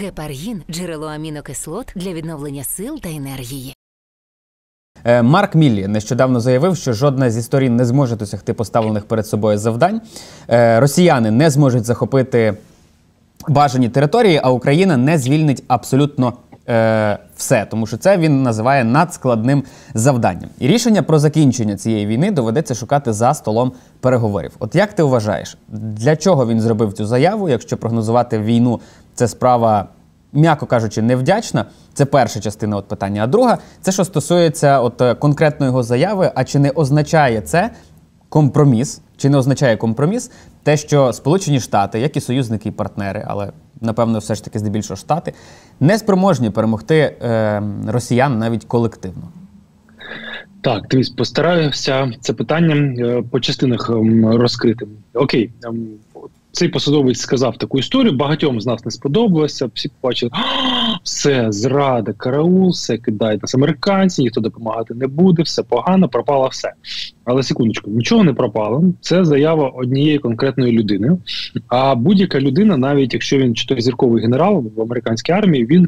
Гепаргін – джерело амінокислот для відновлення сил та енергії. Марк Міллі нещодавно заявив, що жодна зі сторін не зможе досягти поставлених перед собою завдань. Росіяни не зможуть захопити бажані території, а Україна не звільнить абсолютно все. Тому що це він називає надскладним завданням. І рішення про закінчення цієї війни доведеться шукати за столом переговорів. От як ти вважаєш, для чого він зробив цю заяву, якщо прогнозувати війну – це справа, м'яко кажучи, невдячна? Це перша частина питання. А друга – це що стосується конкретної його заяви, а чи не означає це компроміс, чи не означає компроміс те, що Сполучені Штати, як і союзники і партнери, але, напевно, все ж таки здебільшого Штати, не спроможні перемогти росіян навіть колективно? Так, дивись, постараюся це питання по частинах розкрити. Окей, цей посадовець сказав таку історію, багатьом з нас не сподобалося, всі побачили, все, зрада, караул, все кидають нас американці, ніхто допомагати не буде, все погано, пропало все. Але секундочку, нічого не пропало, це заява однієї конкретної людини, а будь-яка людина, навіть якщо він чи той зірковий генерал в американській армії,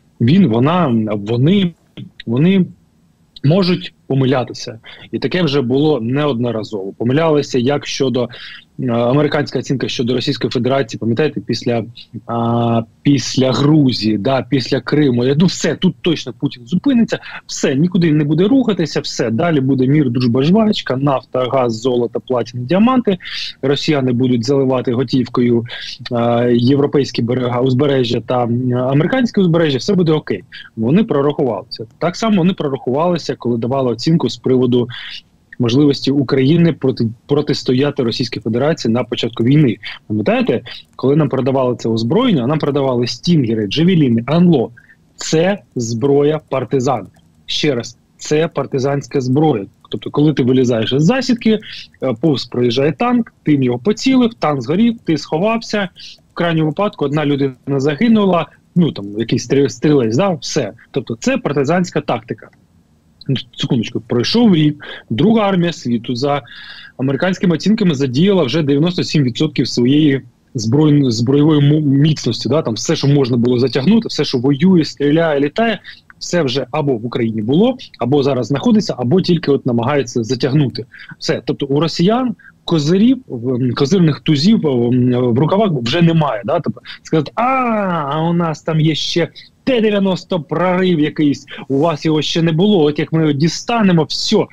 вони можуть помилятися. І таке вже було неодноразово. Помилялися як щодо американська оцінка щодо Російської Федерації, пам'ятаєте, після Грузії, після Криму. Все, тут точно Путін зупиниться, все, нікуди не буде рухатися, все, далі буде мір, дружба, жвачка, нафта, газ, золото, платіна, діаманти. Росіяни будуть заливати готівкою європейські берега, узбережжя та американське узбережжя, все буде окей. Вони прорахувалися. Так само вони прорахувалися, коли давали оцінку з приводу можливості України протистояти Російській Федерації на початку війни. Пам'ятаєте, коли нам продавали це озброєння, нам продавали стінгери, джавеліни, АНЛО. Це зброя партизан. Ще раз, це партизанська зброя. Тобто, коли ти вилізаєш із засідки, повз проїжджає танк, ти в нього поцілив, танк згорів, ти сховався, в крайньому випадку одна людина загинула, якийсь стрілець, все. Тобто, це партизанська тактика. Секундочку, пройшов рік, друга армія світу за американськими оцінками задіяла вже 97% своєї збройової міцності. Там все, що можна було затягнути, все, що воює, стріляє, літає, все вже або в Україні було, або зараз знаходиться, або тільки намагається затягнути. Все. Тобто у росіян козирних тузів в рукавах вже немає. Тобто сказати, у нас там є ще Т-90 прорив якийсь, у вас його ще не було, от як ми його дістанемо, все.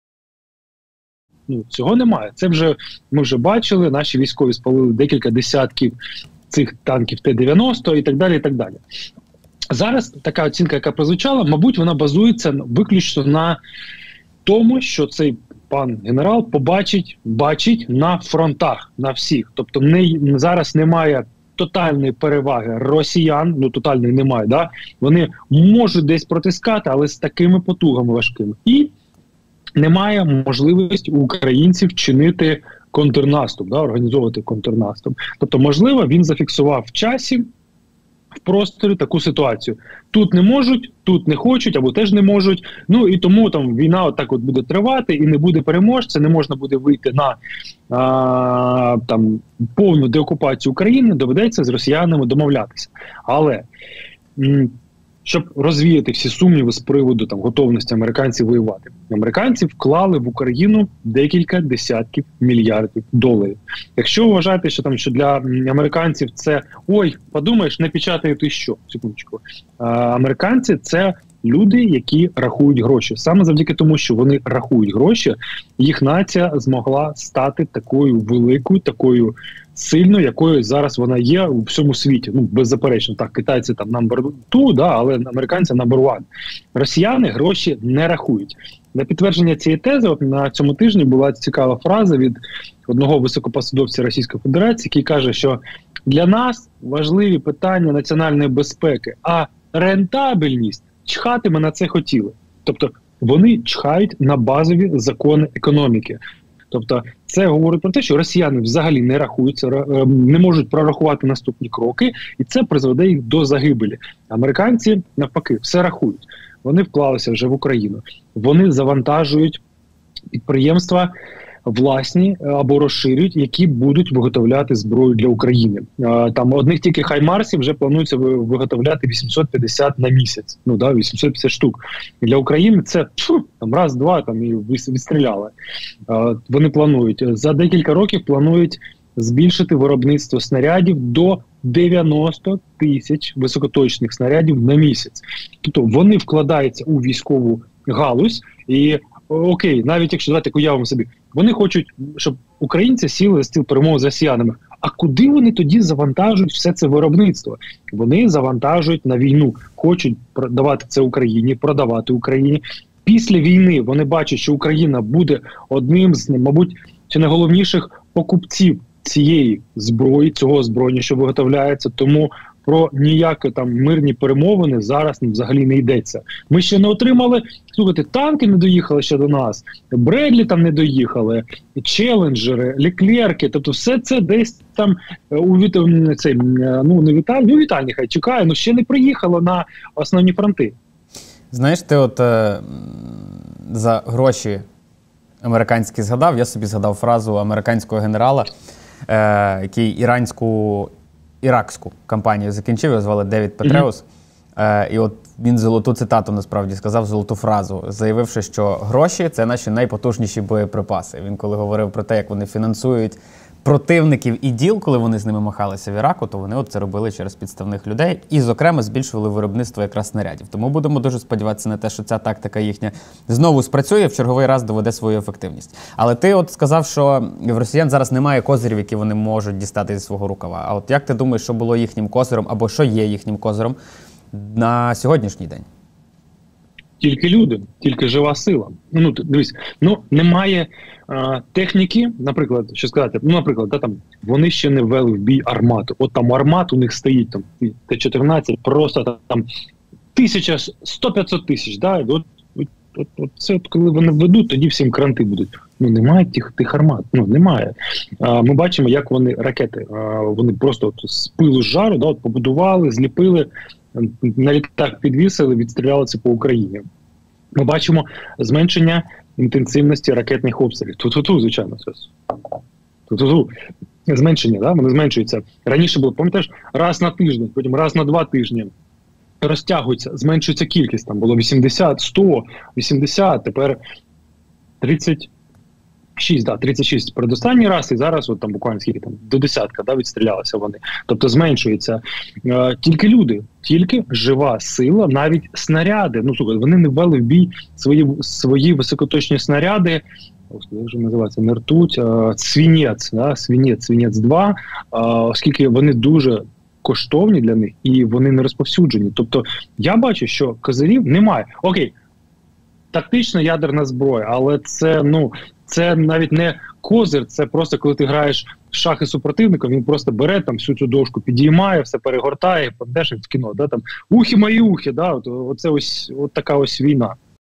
Цього немає. Ми вже бачили, наші військові спалили декілька десятків цих танків Т-90 і так далі, і так далі. Зараз така оцінка, яка прозвучала, мабуть, вона базується виключно на тому, що цей пан генерал бачить на фронтах, на всіх. Тобто зараз немає тотальної переваги росіян, тотальної немає, вони можуть десь протискати, але з такими потугами важкими. І немає можливості у українців чинити контрнаступ, організовувати контрнаступ. Тобто, можливо, він зафіксував в часі, в просторі таку ситуацію. Тут не можуть, тут не хочуть, або теж не можуть. І тому війна отак буде тривати, і не буде переможця, не можна буде вийти на повну деокупацію України, доведеться з росіянами домовлятися. Але щоб розвіяти всі сумніви з приводу готовності американців воювати, американці вклали в Україну декілька десятків мільярдів доларів. Якщо вважаєте, що для американців це, подумаєш, не печатають і що, секундочку. Американці – це люди, які рахують гроші. Саме завдяки тому, що вони рахують гроші, їх нація змогла стати такою великою, такою сильною, якою зараз вона є у всьому світі. Беззаперечно, так, китайці number 2, але американці number 1. Росіяни гроші не рахують. На підтвердження цієї тези, на цьому тижні була цікава фраза від одного високопосадовця Російської Федерації, який каже, що для нас важливі питання національної безпеки, а рентабельність чхати ми на це хотіли. Тобто вони чхають на базові закони економіки. Тобто це говорить про те, що росіяни взагалі не рахуються, не можуть прорахувати наступні кроки, і це призведе їх до загибелі. Американці, навпаки, все рахують. Вони вклалися вже в Україну. Вони завантажують підприємства власні або розширюють, які будуть виготовляти зброю для України. Там одних тільки хаймарсів вже планується виготовляти 850 на місяць. 850 штук. Для України це там раз-два там і відстріляли. Вони планують. За декілька років планують збільшити виробництво снарядів до 90 тисяч високоточних снарядів на місяць. Тобто вони вкладаються у військову галузь і окей, навіть якщо давайте уявимо собі, вони хочуть, щоб українці сіли за стіл перемови з росіянами. А куди вони тоді завантажують все це виробництво? Вони завантажують на війну, хочуть продавати це Україні, продавати Україні. Після війни вони бачать, що Україна буде одним з, мабуть, чи найголовніших покупців цієї зброї, цього озброєння, що виготовляється, тому про ніякі там мирні перемовини зараз взагалі не йдеться. Ми ще не отримали, слухайте, танки не доїхали ще до нас, Бредлі там не доїхали, челенджери, Леклерки, тобто все це десь там у Віталій хай чекає, але ще не приїхало на основні фронти. Знаєш, ти от за гроші американські згадав, я собі згадав фразу американського генерала, який іракську кампанію закінчив, його звали Девід Петреус. І от він золоту цитату насправді сказав, золоту фразу, заявивши, що гроші – це наші найпотужніші боєприпаси. Він коли говорив про те, як вони фінансують противників і діл, коли вони з ними махалися в Іраку, то вони це робили через підставних людей і, зокрема, збільшували виробництво якраз снарядів. Тому будемо дуже сподіватися на те, що ця тактика їхня знову спрацює, в черговий раз доведе свою ефективність. Але ти от сказав, що в росіян зараз немає козирів, які вони можуть дістати зі свого рукава. А от як ти думаєш, що було їхнім козиром, або що є їхнім козиром на сьогоднішній день? Тільки люди, тільки жива сила. Дивись, немає техніки, наприклад, що сказати, там вони ще не ввели в бій армату. От там армат у них стоїть, там Т-14, просто там 100-500 тисяч, да? Це коли вони ведуть, тоді всім кранти будуть. Немає тих армат, немає. Ми бачимо, як вони ракети, вони просто з пилу з жару, побудували, зліпили, на літак підвісили, відстріляли це по Україні. Ми бачимо зменшення інтенсивності ракетних обстрілів. Звичайно, зменшення, да? Вони зменшуються. Раніше було, пам'ятаєш, раз на тиждень, потім раз на 2 тижні. Розтягується, зменшується кількість. Там було 80, 100, 80, тепер 36 передостанній раз, і зараз от там буквально скільки там до десятка, відстрілялися вони. Тобто зменшується. Тільки люди, тільки жива сила, навіть снаряди. Вони не ввели в бій свої високоточні снаряди. Як же називається? Не ртуть, свинець, свинець 2, оскільки вони дуже коштовні для них і вони не розповсюджені. Тобто я бачу, що козирів немає. Окей, тактична ядерна зброя, але це навіть не козир, це просто коли ти граєш в шахи з супротивником, він просто бере там всю цю дошку, підіймає, все перегортає, пам'ятаєш, як в кіно, там ухи мої ухи, оце ось така ось війна.